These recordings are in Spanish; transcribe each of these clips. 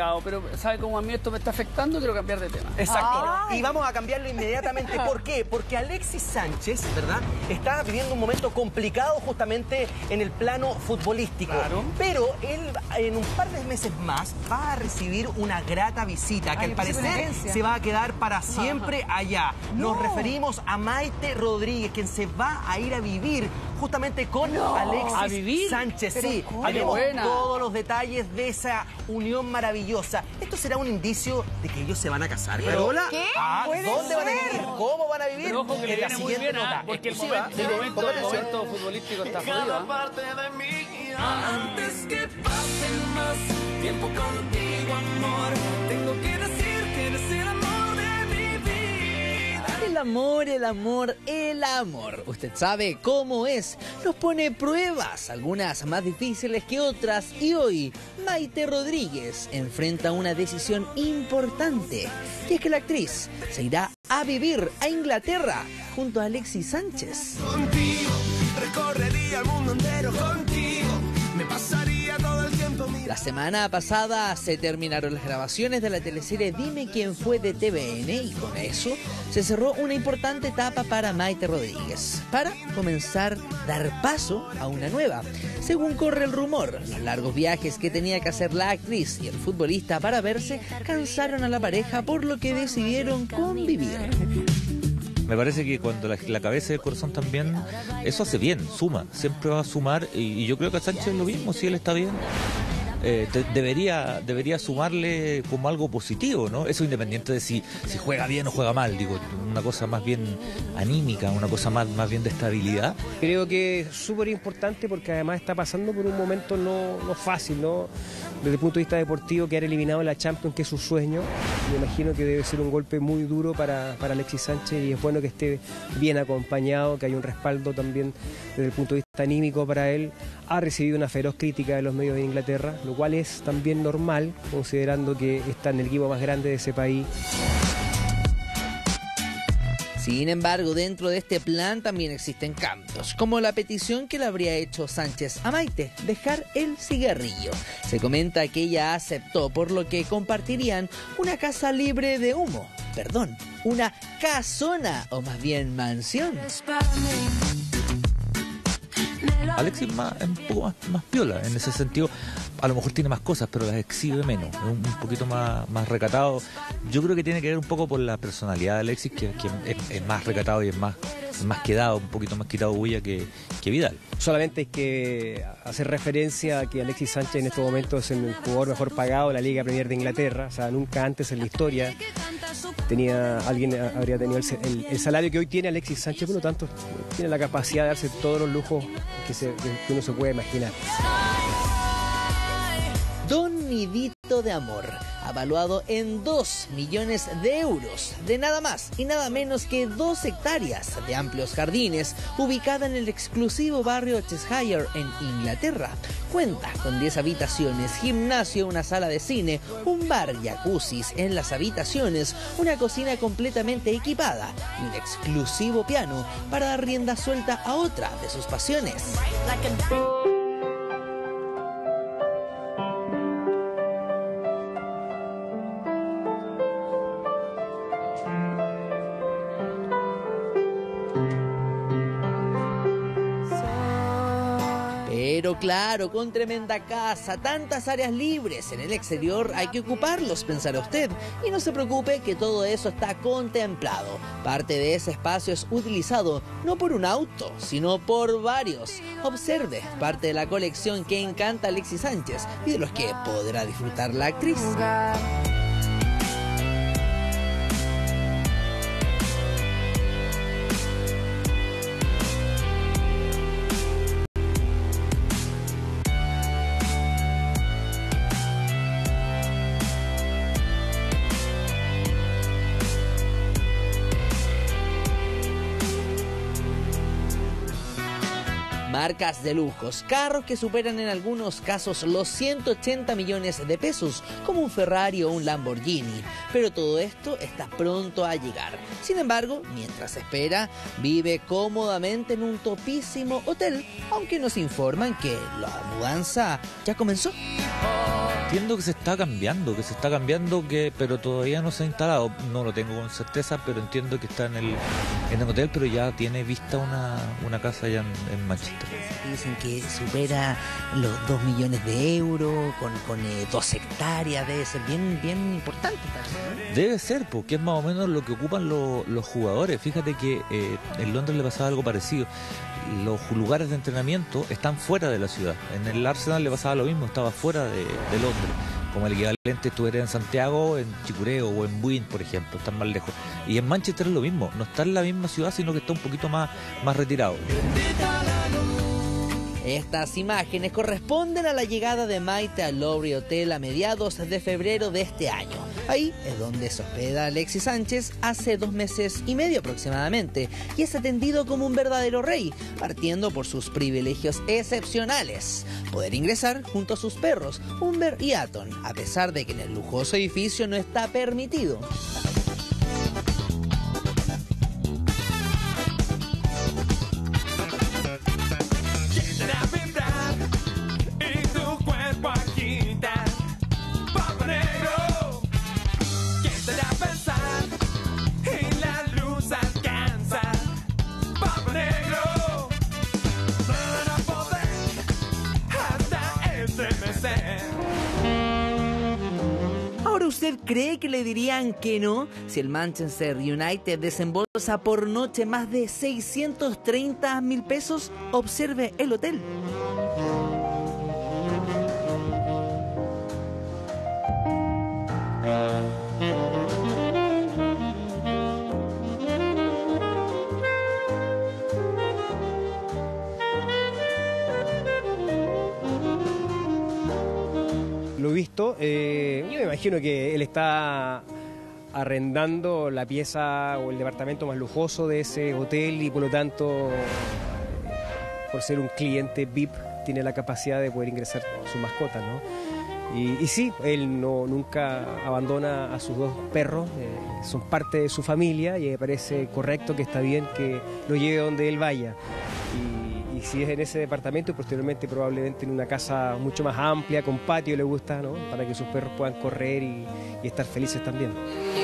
complicado, pero ¿sabe cómo a mí esto me está afectando? Quiero cambiar de tema. Exacto. Y vamos a cambiarlo inmediatamente. ¿Por qué? Porque Alexis Sánchez, ¿verdad?, está viviendo un momento complicado justamente en el plano futbolístico. Claro. Pero él en un par de meses más va a recibir una grata visita que al parecer se va a quedar para siempre allá. Nos referimos a Maite Rodríguez, quien se va a ir a vivir justamente con Alexis Sánchez. Sí, tenemos todos los detalles de esa unión maravillosa. Esto será un indicio de que ellos se van a casar. ¿Carola? ¿Qué? ¿Dónde van a vivir? ¿Cómo van a vivir? Pero ojo que le En la viene muy siguiente bien, nota. porque el Exclusiva. momento futbolístico está jodido. Antes que pase más tiempo contigo, amor, tengo que decir que eres el amor de mi vida. El amor, el amor, el amor. Usted sabe cómo es. Nos pone pruebas, algunas más difíciles que otras. Y hoy, Maite Rodríguez enfrenta una decisión importante. Y es que la actriz se irá a vivir a Inglaterra junto a Alexis Sánchez. Contigo recorrería el mundo entero, contigo me pasaría todo el tiempo. La semana pasada se terminaron las grabaciones de la teleserie Dime quién fue de TVN y con eso se cerró una importante etapa para Maite Rodríguez, para comenzar a dar paso a una nueva. Según corre el rumor, los largos viajes que tenía que hacer la actriz y el futbolista para verse cansaron a la pareja, por lo que decidieron convivir. Me parece que cuando la cabeza y el corazón también, eso hace bien, suma, siempre va a sumar, y yo creo que a Sánchez es lo mismo, si él está bien. Debería sumarle como algo positivo, ¿no? Eso independiente de si juega bien o juega mal, digo, una cosa más bien anímica, una cosa más bien de estabilidad. Creo que es súper importante porque además está pasando por un momento no fácil, ¿no? Desde el punto de vista deportivo, quedar eliminado en la Champions, que es su sueño. Me imagino que debe ser un golpe muy duro para Alexis Sánchez, y es bueno que esté bien acompañado, que haya un respaldo también desde el punto de vista anímico para él. Ha recibido una feroz crítica de los medios de Inglaterra, lo cual es también normal, considerando que está en el equipo más grande de ese país. Sin embargo, dentro de este plan también existen cambios, como la petición que le habría hecho Sánchez a Maite, dejar el cigarrillo. Se comenta que ella aceptó, por lo que compartirían una casa libre de humo. Perdón, una casona, o más bien mansión. Alexis es un poco más piola en ese sentido. A lo mejor tiene más cosas, pero las exhibe menos. Es un poquito más recatado. Yo creo que tiene que ver un poco por la personalidad de Alexis, que es más recatado y es más quedado, un poquito más quitado bulla que Vidal. Solamente hay que hacer referencia a que Alexis Sánchez en estos momentos es el jugador mejor pagado de la Liga Premier de Inglaterra. O sea, nunca antes en la historia alguien habría tenido el salario que hoy tiene Alexis Sánchez, por lo tanto tiene la capacidad de darse todos los lujos que uno se puede imaginar. Don Nidito de Amor, avaluado en 2 millones de euros, de nada más y nada menos que 2 hectáreas de amplios jardines, ubicada en el exclusivo barrio Cheshire en Inglaterra. Cuenta con 10 habitaciones, gimnasio, una sala de cine, un bar, jacuzzis en las habitaciones, una cocina completamente equipada y un exclusivo piano para dar rienda suelta a otra de sus pasiones. Pero claro, con tremenda casa, tantas áreas libres en el exterior, hay que ocuparlos, pensará usted. Y no se preocupe que todo eso está contemplado. Parte de ese espacio es utilizado no por un auto, sino por varios. Observe parte de la colección que encanta a Alexis Sánchez y de los que podrá disfrutar la actriz. marcas de lujos, carros que superan en algunos casos los 180 millones de pesos, como un Ferrari o un Lamborghini. Pero todo esto está pronto a llegar. Sin embargo, mientras espera, vive cómodamente en un topísimo hotel, aunque nos informan que la mudanza ya comenzó. Entiendo que se está cambiando, pero todavía no se ha instalado. No lo tengo con certeza, pero entiendo que está en el hotel, pero ya tiene vista una casa allá en Manchester. Dicen que supera los 2 millones de euros, con 2 hectáreas, debe ser bien importante. ¿No? Debe ser, porque es más o menos lo que ocupan los jugadores. Fíjate que en Londres le pasaba algo parecido. Los lugares de entrenamiento están fuera de la ciudad. En el Arsenal le pasaba lo mismo, estaba fuera de Londres. Como el equivalente estuviera en Santiago, en Chicureo o en Buin, por ejemplo, están más lejos. Y en Manchester es lo mismo, no está en la misma ciudad, sino que está un poquito más retirado. Estas imágenes corresponden a la llegada de Maite al Lowry Hotel a mediados de febrero de este año. Ahí es donde se hospeda Alexis Sánchez hace 2 meses y medio aproximadamente, y es atendido como un verdadero rey, partiendo por sus privilegios excepcionales: poder ingresar junto a sus perros, Humber y Aton, a pesar de que en el lujoso edificio no está permitido. ¿Ahora usted cree que le dirían que no si el Manchester United desembolsa por noche más de 630.000 pesos? Observe el hotel. Lo he visto, yo me imagino que él está arrendando la pieza o el departamento más lujoso de ese hotel y por lo tanto, por ser un cliente VIP, tiene la capacidad de poder ingresar su mascota, ¿no? Y sí, él nunca abandona a sus 2 perros, son parte de su familia y me parece correcto, que está bien que lo lleve donde él vaya. Y si es en ese departamento y posteriormente probablemente en una casa mucho más amplia, con patio, le gusta, ¿no? Para que sus perros puedan correr y estar felices también.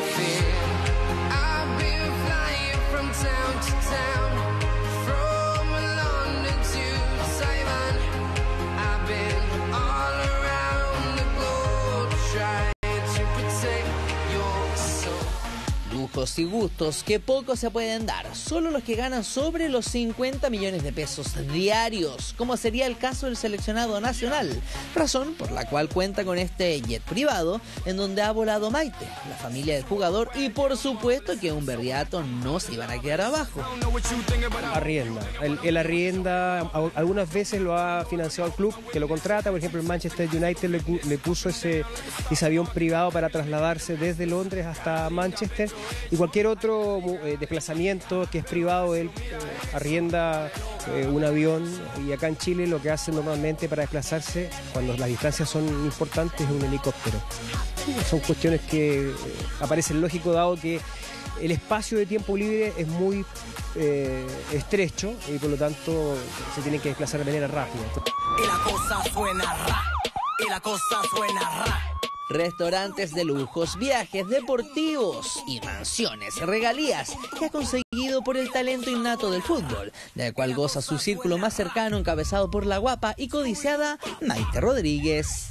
Lujos y gustos que pocos se pueden dar, solo los que ganan sobre los 50 millones de pesos diarios, como sería el caso del seleccionado nacional, razón por la cual cuenta con este jet privado en donde ha volado Maite, la familia del jugador, y por supuesto que Humber y Aton no se iban a quedar abajo. Arrienda, él arrienda, algunas veces lo ha financiado el club que lo contrata, por ejemplo el Manchester United le puso ese avión privado para trasladarse desde Londres hasta Manchester. Y cualquier otro desplazamiento que es privado, él arrienda un avión, y acá en Chile lo que hacen normalmente para desplazarse cuando las distancias son importantes es un helicóptero. Son cuestiones que aparecen lógico dado que el espacio de tiempo libre es muy estrecho y por lo tanto se tienen que desplazar de manera rápida. Y la cosa suena ra, y la cosa suena ra. Restaurantes de lujos, viajes deportivos y mansiones, regalías que ha conseguido por el talento innato del fútbol, del cual goza su círculo más cercano, encabezado por la guapa y codiciada Maite Rodríguez.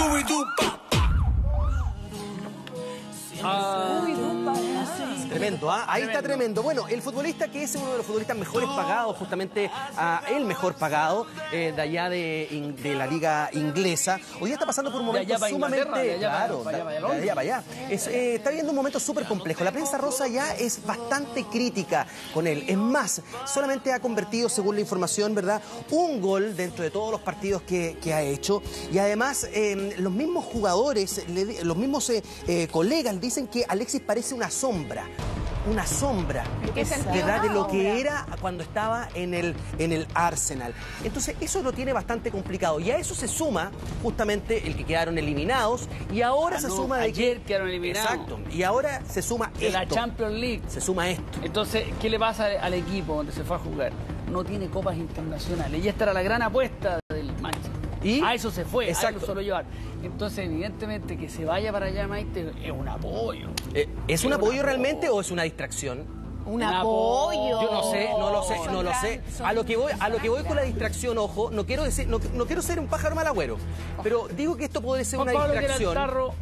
Tremendo, ¿ah? Ahí está tremendo. Bueno, el futbolista que es uno de los futbolistas mejores pagados, justamente el mejor pagado de allá de la liga inglesa, hoy día está pasando por un momento sumamente... Claro, de allá para allá. Está viviendo un momento súper complejo. La prensa rosa ya es bastante crítica con él. Es más, solamente ha convertido, según la información, ¿verdad?, un gol dentro de todos los partidos que ha hecho. Y además, los mismos jugadores, los mismos colegas dicen que Alexis parece una sombra. una sombra, ¿verdad? De lo que era cuando estaba en el Arsenal. Entonces, eso lo tiene bastante complicado. Y a eso se suma justamente el que quedaron eliminados. Y ahora se suma de ayer quedaron eliminados. Exacto. Y ahora se suma de esto. la Champions League. Se suma esto. Entonces, ¿qué le pasa al equipo donde se fue a jugar? No tiene copas internacionales. Y esta era la gran apuesta del Manchester. ¿Y? A eso se fue, Exacto. a eso solo llevar. Entonces, evidentemente, que se vaya para allá Maite es un apoyo. ¿Es un apoyo realmente o es una distracción? Un apoyo. Yo no sé, no lo sé. A lo que voy con la distracción, ojo, no quiero decir, no quiero ser un pájaro mal agüero, pero digo que esto puede ser una distracción.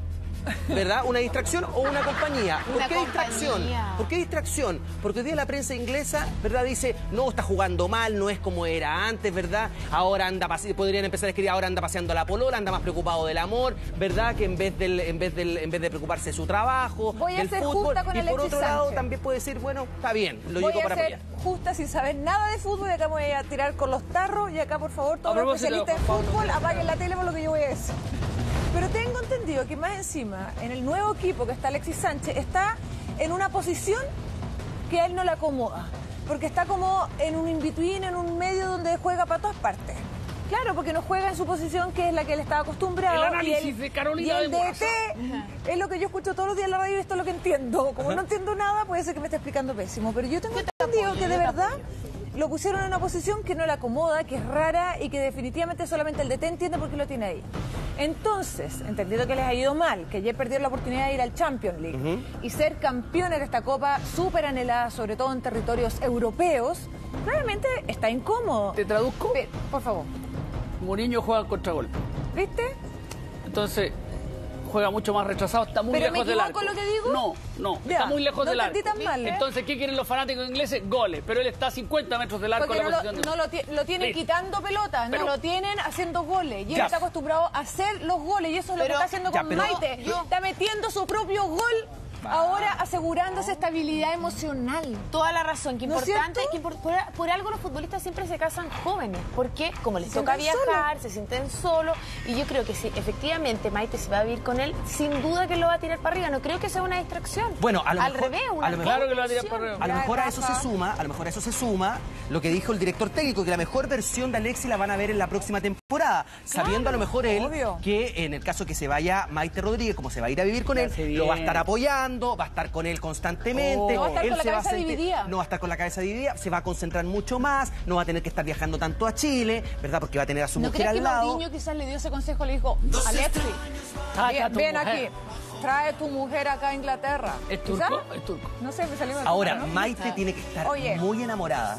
¿Verdad? ¿Una distracción o una compañía? ¿Por qué distracción? ¿Por qué distracción? Porque hoy día la prensa inglesa, ¿verdad? Dice, no, está jugando mal, no es como era antes, ¿verdad? Ahora anda podrían empezar a escribir, ahora anda paseando a la polola, anda más preocupado del amor, ¿verdad? Que en vez de preocuparse de su trabajo, voy a del ser fútbol. justa con Y por Alexis otro lado Sánchez. también puede decir, bueno, está bien, lo Voy digo a para ser apoyar. justa sin saber nada de fútbol y acá me voy a tirar con los tarros y acá por favor todos los especialistas en fútbol apaguen la tele por lo que yo voy a decir. Pero tengo entendido que más encima en el nuevo equipo que está Alexis Sánchez está en una posición que a él no le acomoda, porque está como en un in-between, en un medio donde juega para todas partes. Claro, porque no juega en su posición que es la que él estaba acostumbrado. El análisis de Carolina y el de Moraza. DT es lo que yo escucho todos los días en la radio y esto es lo que entiendo. Como no entiendo nada, puede ser que me esté explicando pésimo. Pero yo tengo entendido que de verdad lo pusieron en una posición que no le acomoda, que es rara y que definitivamente solamente el DT entiende por qué lo tiene ahí. Entonces, entendiendo que les ha ido mal, que ayer perdieron la oportunidad de ir al Champions League y ser campeones de esta copa súper anhelada, sobre todo en territorios europeos, claramente está incómodo. ¿Te traduzco? Por favor. Mourinho juega al contragolpe. ¿Viste? Entonces, juega mucho más retrasado, está muy ¿Pero me lejos del equivoco arco. en lo que digo? No, Ya, está muy lejos no del arco. entendí tan mal, ¿eh? Entonces, ¿qué quieren los fanáticos ingleses? Goles, pero él está a 50 metros del arco. Porque en la posición de... lo tienen Listo. quitando pelotas, Pero- no lo tienen haciendo goles. Y él Ya. está acostumbrado a hacer los goles y eso es lo que está haciendo ya, con pero- Maite. Está metiendo su propio gol, ahora asegurándose estabilidad emocional. Toda la razón, que ¿No es importante, cierto? por algo los futbolistas siempre se casan jóvenes, porque como les Se toca sienten viajar, se sienten solos, y yo creo que si efectivamente Maite se va a vivir con él, sin duda que lo va a tirar para arriba, no creo que sea una distracción. Bueno, a lo al mejor- revés, a una lo mejor- Claro que lo va a tirar para arriba. A lo Ya, mejor a eso Rafa. se suma lo que dijo el director técnico, que la mejor versión de Alexis la van a ver en la próxima temporada, sabiendo a lo mejor él obvio. que en el caso que se vaya Maite Rodríguez, como se va a ir a vivir con él, hace lo va a bien. estar apoyando, va a estar con él constantemente. No va a estar él con la se va a cabeza sentir- dividida. No va a estar con la cabeza dividida, se va a concentrar mucho más, no va a tener que estar viajando tanto a Chile, ¿verdad? Porque va a tener a su ¿No mujer crees que al lado. Mourinho quizás le dio ese consejo? Le dijo, Alexis, ven aquí, trae tu mujer acá a Inglaterra. ¿Es ¿Quizás? turco? Es turco. No sé, me salió mal. Ahora, ¿no? Maite tiene que estar Oye. muy enamorada,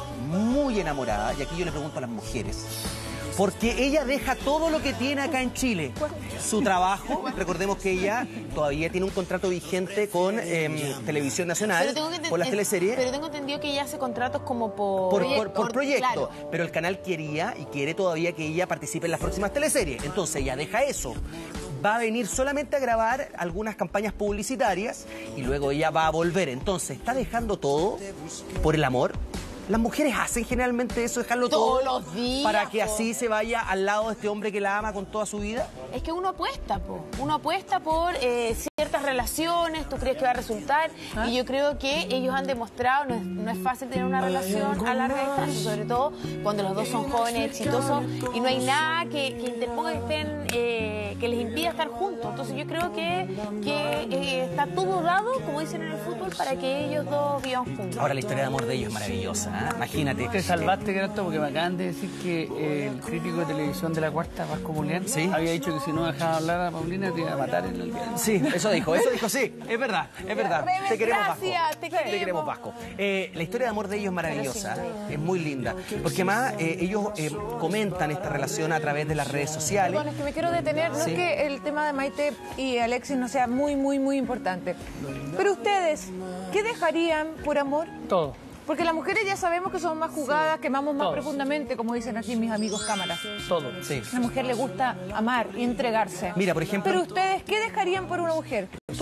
y aquí yo le pregunto a las mujeres, porque ella deja todo lo que tiene acá en Chile, su trabajo, recordemos que ella todavía tiene un contrato vigente con Televisión Nacional, por las teleseries, pero tengo entendido que ella hace contratos como por proyecto, claro. pero el canal quería y quiere todavía que ella participe en las próximas teleseries, entonces ella deja eso. Va a venir solamente a grabar algunas campañas publicitarias y luego ella va a volver. Entonces, ¿está dejando todo por el amor? Las mujeres hacen generalmente eso, dejarlo todo Todos los días, para que po. así se vaya al lado de este hombre que la ama con toda su vida. Es que uno apuesta, uno apuesta por ciertas relaciones, tú crees que va a resultar, y yo creo que ellos han demostrado, no es fácil tener una relación a larga distancia, sobre todo cuando los dos son jóvenes, exitosos, y no hay nada que interponga que estén, que les impida estar juntos. Entonces yo creo que está todo dado, como dicen en el fútbol, para que ellos dos vivan juntos. Ahora la historia de amor de ellos es maravillosa, ¿eh? Imagínate. Te salvaste, Grato, porque me acaban de decir que el crítico de televisión de La Cuarta, Vasco Mulián, Sí. había dicho que si no dejaba hablar a Paulina te iba a matar en el día. Sí, eso dijo, sí, es verdad. Te queremos, Vasco. Gracias, te queremos. Vasco. La historia de amor de ellos es maravillosa, es muy linda, porque además ellos comentan esta relación a través de las redes sociales. Bueno, es que me quiero detener, no Sí. es que el tema de Maite y Alexis no sea muy importante, pero ustedes, ¿qué dejarían por amor? Todo. Porque las mujeres ya sabemos que son más jugadas, que amamos más Todos. profundamente, como dicen aquí mis amigos cámaras. Todo. Sí. A la mujer le gusta amar y entregarse. Mira, por ejemplo- Pero ustedes, ¿qué dejarían por una mujer?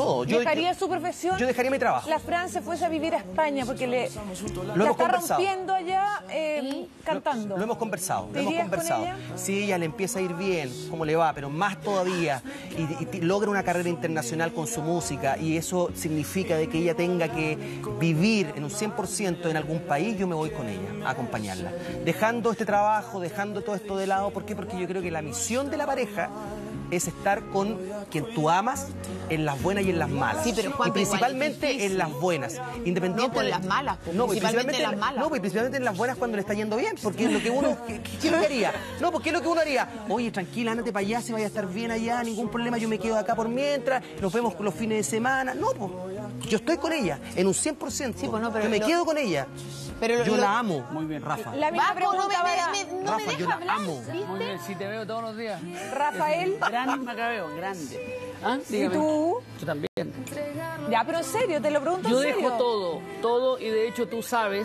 todo. ¿Dejaría su profesión? Yo dejaría mi trabajo. La Fran se fuese a vivir a España porque la hemos está conversado. rompiendo allá cantando. Lo hemos conversado, ¿Te irías con ella? Si ella le empieza a ir bien, como le va, pero más todavía, y logra una carrera internacional con su música, y eso significa de que ella tenga que vivir en un 100% en algún país, yo me voy con ella a acompañarla. Dejando este trabajo, dejando todo esto de lado, ¿por qué? Porque yo creo que la misión de la pareja es estar con quien tú amas en las buenas y en las malas. Sí, pero Juan, y principalmente igual es en las buenas. Independiente No con las malas, pues, no, principalmente en las malas. No, pues principalmente en las buenas cuando le está yendo bien, porque es lo que uno... ¿Qué es lo que haría? No, porque es lo que uno haría. Oye, tranquila, ándate para allá, se vaya a estar bien allá, ningún problema, yo me quedo acá por mientras, nos vemos los fines de semana. No, pues, yo estoy con ella, en un 100%. Sí, pues no, pero yo me quedo con ella. Pero yo la amo. Muy bien, Rafa. La misma Vasco, no pregunta para me Rafa, yo deja la hablar, amo. ¿viste? Muy bien, si te veo todos los días. Rafael. Gran Macabeo, grande. ¿Ah? ¿Y Dígame. tú? Yo también. Ya, pero en serio, te lo pregunto Yo en serio. dejo todo, y de hecho tú sabes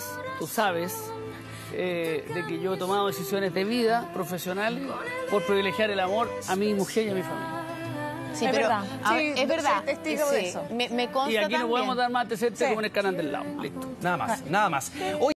de que yo he tomado decisiones de vida profesionales por privilegiar el amor a mi mujer y a mi familia. Sí, Es pero verdad. a ver, Sí, es verdad. soy testigo de eso. Me consta Y aquí no también. podemos dar más antecedentes como en el canal del lado. Listo. Nada más, nada más. Oye,